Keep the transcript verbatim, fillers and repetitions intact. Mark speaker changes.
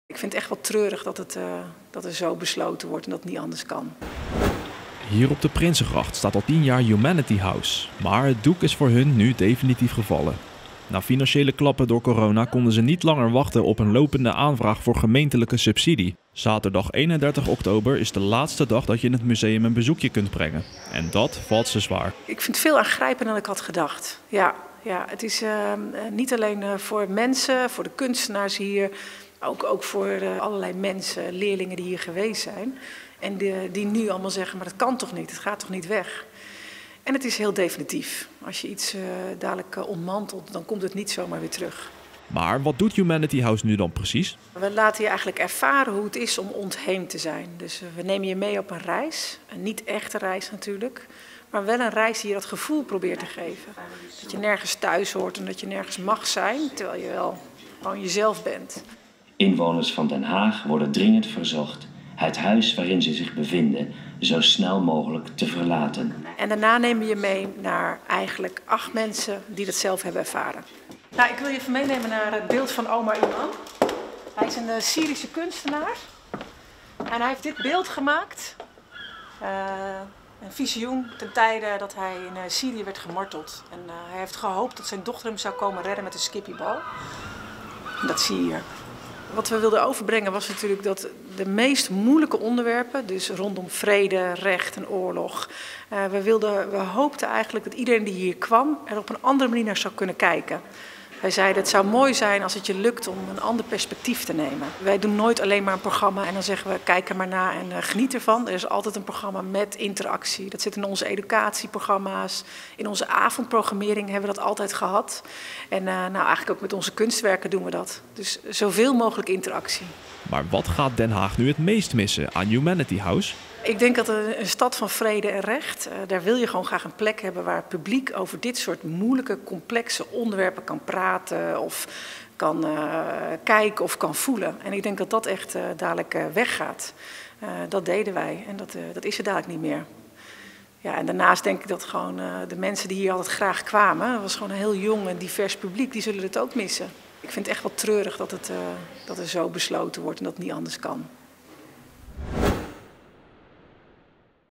Speaker 1: Ik vind het echt wel treurig dat, het, uh, dat er zo besloten wordt en dat het niet anders kan.
Speaker 2: Hier op de Prinsengracht staat al tien jaar Humanity House. Maar het doek is voor hun nu definitief gevallen. Na financiële klappen door corona konden ze niet langer wachten op een lopende aanvraag voor gemeentelijke subsidie. Zaterdag eenendertig oktober is de laatste dag dat je in het museum een bezoekje kunt brengen. En dat valt ze zwaar.
Speaker 1: Ik vind het veel aangrijpender dan ik had gedacht. Ja, ja, het is uh, niet alleen uh, voor mensen, voor de kunstenaars hier, ook, ook voor uh, allerlei mensen, leerlingen die hier geweest zijn. En de, die nu allemaal zeggen, maar dat kan toch niet, het gaat toch niet weg. En het is heel definitief. Als je iets uh, dadelijk uh, ontmantelt, dan komt het niet zomaar weer terug.
Speaker 2: Maar wat doet Humanity House nu dan precies?
Speaker 1: We laten je eigenlijk ervaren hoe het is om ontheemd te zijn. Dus uh, we nemen je mee op een reis. Een niet echte reis natuurlijk. Maar wel een reis die je dat gevoel probeert te geven. Dat je nergens thuis hoort en dat je nergens mag zijn, terwijl je wel gewoon jezelf bent.
Speaker 3: Inwoners van Den Haag worden dringend verzocht het huis waarin ze zich bevinden zo snel mogelijk te verlaten.
Speaker 1: En daarna nemen we je mee naar eigenlijk acht mensen die dat zelf hebben ervaren. Nou, ik wil je even meenemen naar het beeld van Omar Iman. Hij is een uh, Syrische kunstenaar. En hij heeft dit beeld gemaakt. Uh, een visioen ten tijde dat hij in uh, Syrië werd gemarteld. En uh, hij heeft gehoopt dat zijn dochter hem zou komen redden met een skippiebal. En dat zie je hier. Wat we wilden overbrengen was natuurlijk dat de meest moeilijke onderwerpen, dus rondom vrede, recht en oorlog, uh, we, wilden, we hoopten eigenlijk dat iedereen die hier kwam er op een andere manier naar zou kunnen kijken. Wij zeiden, het zou mooi zijn als het je lukt om een ander perspectief te nemen. Wij doen nooit alleen maar een programma en dan zeggen we, kijk er maar naar en uh, geniet ervan. Er is altijd een programma met interactie. Dat zit in onze educatieprogramma's. In onze avondprogrammering hebben we dat altijd gehad. En uh, nou, eigenlijk ook met onze kunstwerken doen we dat. Dus zoveel mogelijk interactie.
Speaker 2: Maar wat gaat Den Haag nu het meest missen aan Humanity House?
Speaker 1: Ik denk dat een stad van vrede en recht, uh, daar wil je gewoon graag een plek hebben waar het publiek over dit soort moeilijke, complexe onderwerpen kan praten of kan uh, kijken of kan voelen. En ik denk dat dat echt uh, dadelijk uh, weggaat. Uh, dat deden wij en dat, uh, dat is er dadelijk niet meer. Ja, en daarnaast denk ik dat gewoon uh, de mensen die hier altijd graag kwamen, dat was gewoon een heel jong en divers publiek, die zullen het ook missen. Ik vind het echt wel treurig dat het, uh, dat er zo besloten wordt en dat het niet anders kan.